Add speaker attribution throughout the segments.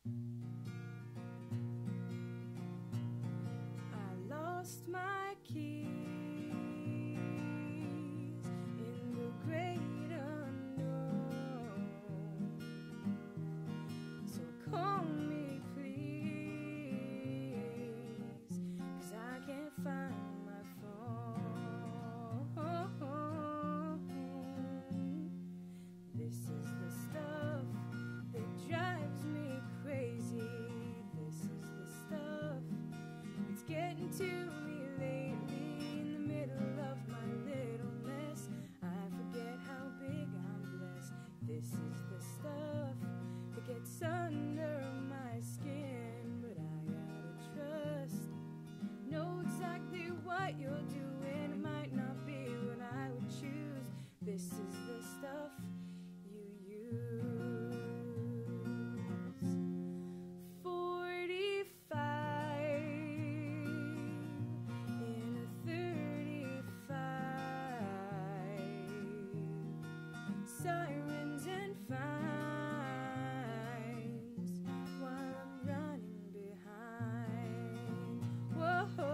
Speaker 1: I lost my keys in the great unknown. So call me please, 'cause I can't find my phone. This is the stuff that drives me crazy. This is the stuff that's getting to me lately. In the middle of my little mess, I forget how big I'm blessed. This is the stuff that gets under my skin, but I gotta trust, know exactly what you're doing. It might not be what I would choose. This is the stuff you use. 45 in a 35, sirens and fines while I'm running behind. Whoa,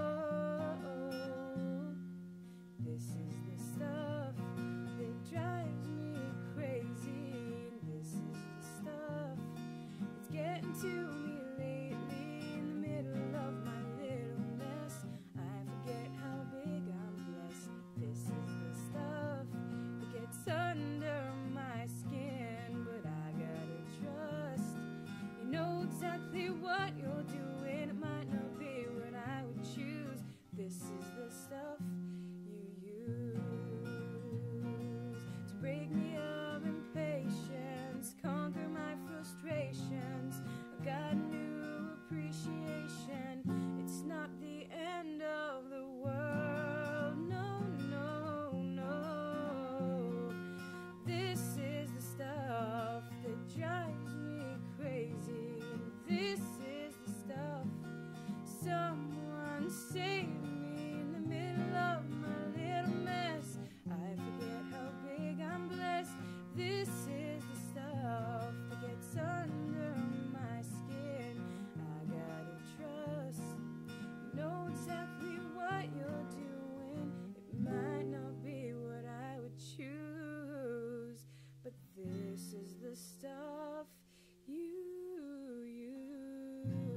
Speaker 1: this is the stuff that drives me crazy. This is the stuff that's getting to me lately. In the middle of my little mess, I forget how big I'm blessed. This is the stuff that gets under my skin, but I gotta trust, you know exactly what you're doing. It might not be what I would choose. This is the stuff you use to break me of impatience, conquer my frustrations. I've got new appreciation. It's not the end of the world. No, no, no. This is the stuff that drives me crazy. This is the stuff. Someone save me in the middle of my little mess. I forget how big I'm blessed. This is the stuff that gets under my skin. I gotta trust, you know exactly what you're doing. It might not be what I would choose, but this is the stuff you use.